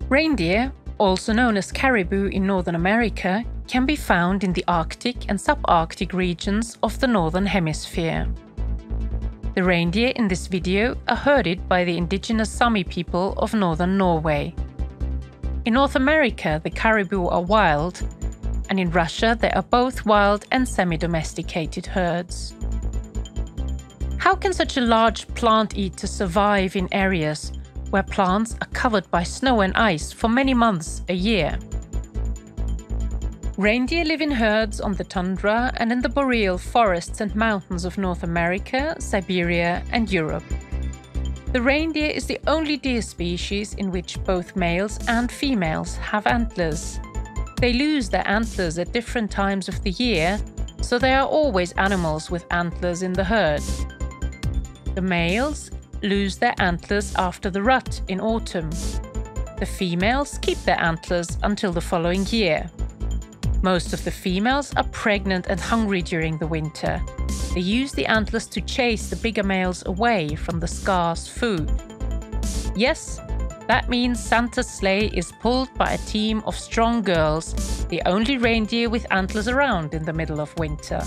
Reindeer, also known as caribou in Northern America, can be found in the Arctic and subarctic regions of the Northern Hemisphere. The reindeer in this video are herded by the indigenous Sami people of Northern Norway. In North America, the caribou are wild, and in Russia they are both wild and semi-domesticated herds. How can such a large plant eater survive in areas where plants are covered by snow and ice for many months a year? Reindeer live in herds on the tundra and in the boreal forests and mountains of North America, Siberia and Europe. The reindeer is the only deer species in which both males and females have antlers. They lose their antlers at different times of the year, so they are always animals with antlers in the herd. The males lose their antlers after the rut in autumn. The females keep their antlers until the following year. Most of the females are pregnant and hungry during the winter. They use the antlers to chase the bigger males away from the scarce food. Yes, that means Santa's sleigh is pulled by a team of strong girls, the only reindeer with antlers around in the middle of winter.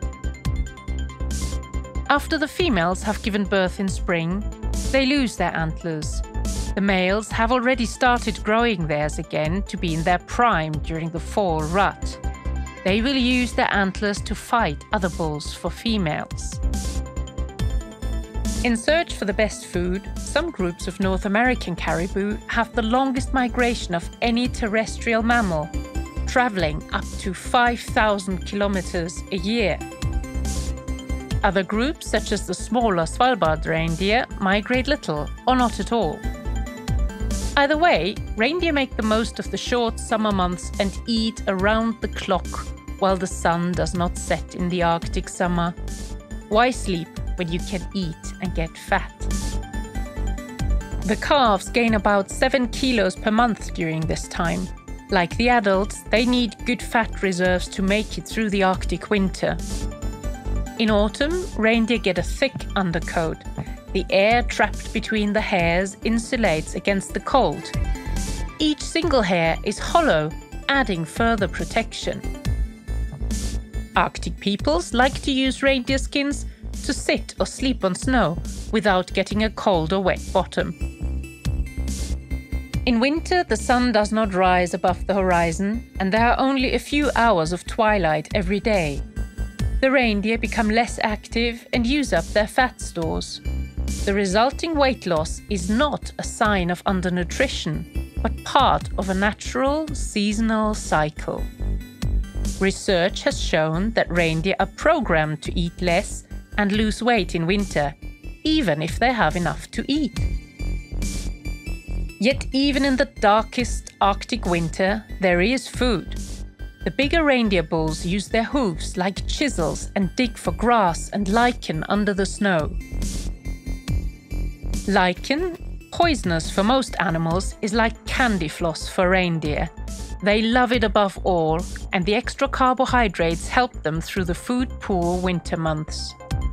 After the females have given birth in spring, they lose their antlers. The males have already started growing theirs again to be in their prime during the fall rut. They will use their antlers to fight other bulls for females. In search for the best food, some groups of North American caribou have the longest migration of any terrestrial mammal, traveling up to 5,000 kilometers a year. Other groups, such as the smaller Svalbard reindeer, migrate little or not at all. Either way, reindeer make the most of the short summer months and eat around the clock while the sun does not set in the Arctic summer. Why sleep when you can eat and get fat? The calves gain about 7 kilos per month during this time. Like the adults, they need good fat reserves to make it through the Arctic winter. In autumn, reindeer get a thick undercoat. The air trapped between the hairs insulates against the cold. Each single hair is hollow, adding further protection. Arctic peoples like to use reindeer skins to sit or sleep on snow without getting a cold or wet bottom. In winter, the sun does not rise above the horizon, and there are only a few hours of twilight every day. The reindeer become less active and use up their fat stores. The resulting weight loss is not a sign of undernutrition, but part of a natural seasonal cycle. Research has shown that reindeer are programmed to eat less and lose weight in winter, even if they have enough to eat. Yet even in the darkest Arctic winter, there is food. The bigger reindeer bulls use their hooves like chisels and dig for grass and lichen under the snow. Lichen, poisonous for most animals, is like candy floss for reindeer. They love it above all, and the extra carbohydrates help them through the food-poor winter months.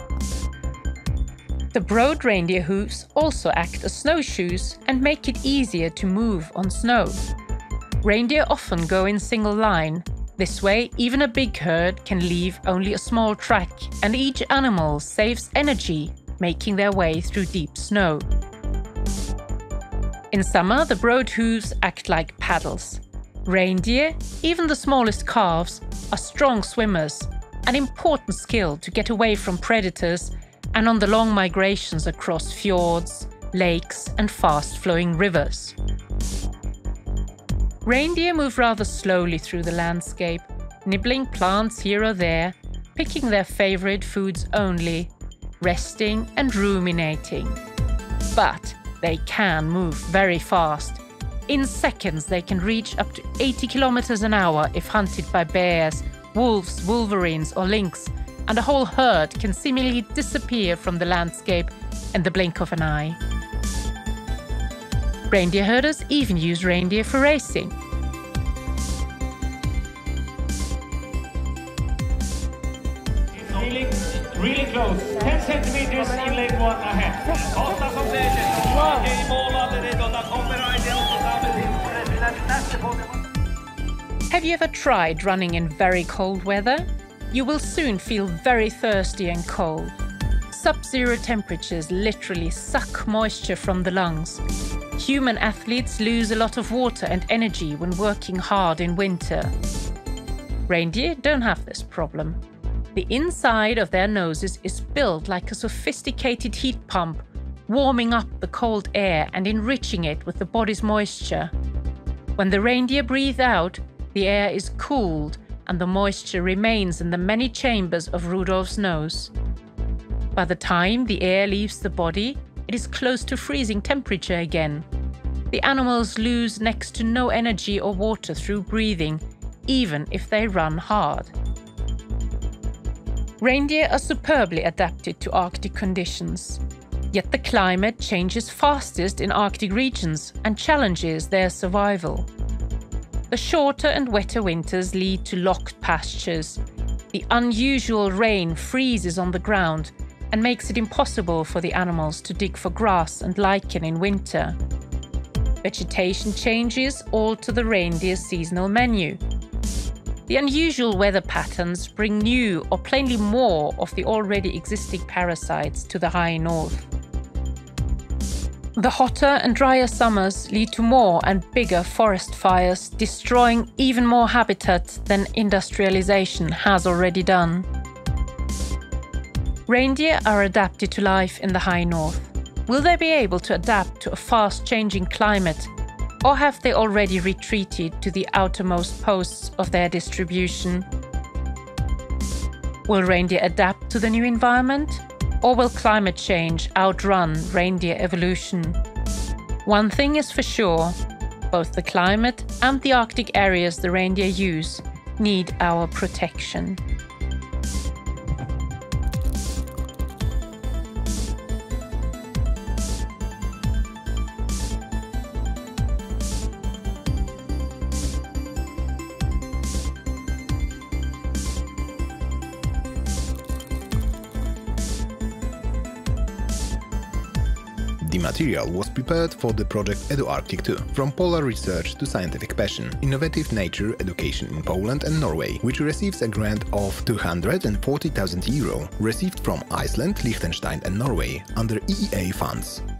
The broad reindeer hooves also act as snowshoes and make it easier to move on snow. Reindeer often go in single line. This way, even a big herd can leave only a small track, and each animal saves energy making their way through deep snow. In summer, the broad hooves act like paddles. Reindeer, even the smallest calves, are strong swimmers, an important skill to get away from predators and on the long migrations across fjords, lakes and fast-flowing rivers. Reindeer move rather slowly through the landscape, nibbling plants here or there, picking their favorite foods only, resting and ruminating. But they can move very fast. In seconds, they can reach up to 80 kilometers an hour if hunted by bears, wolves, wolverines or lynx, and a whole herd can seemingly disappear from the landscape in the blink of an eye. Reindeer herders even use reindeer for racing. It's really close. 10 centimeters in leg one ahead. Kartan som säger, i mål kommer Reindeer också samtidigt. Have you ever tried running in very cold weather? You will soon feel very thirsty and cold. Sub-zero temperatures literally suck moisture from the lungs. Human athletes lose a lot of water and energy when working hard in winter. Reindeer don't have this problem. The inside of their noses is built like a sophisticated heat pump, warming up the cold air and enriching it with the body's moisture. When the reindeer breathe out, the air is cooled and the moisture remains in the many chambers of Rudolph's nose. By the time the air leaves the body, it is close to freezing temperature again. The animals lose next to no energy or water through breathing, even if they run hard. Reindeer are superbly adapted to Arctic conditions. Yet the climate changes fastest in Arctic regions and challenges their survival. The shorter and wetter winters lead to locked pastures. The unusual rain freezes on the ground and makes it impossible for the animals to dig for grass and lichen in winter. Vegetation changes alter the reindeer's seasonal menu. The unusual weather patterns bring new or plainly more of the already existing parasites to the high north. The hotter and drier summers lead to more and bigger forest fires, destroying even more habitat than industrialization has already done. Reindeer are adapted to life in the high north. Will they be able to adapt to a fast-changing climate, or have they already retreated to the outermost posts of their distribution? Will reindeer adapt to the new environment, or will climate change outrun reindeer evolution? One thing is for sure, both the climate and the Arctic areas the reindeer use need our protection. The material was prepared for the project EDU ARCTIC 2, from polar research to scientific passion, innovative nature education in Poland and Norway, which receives a grant of €240,000 received from Iceland, Liechtenstein and Norway under EEA funds.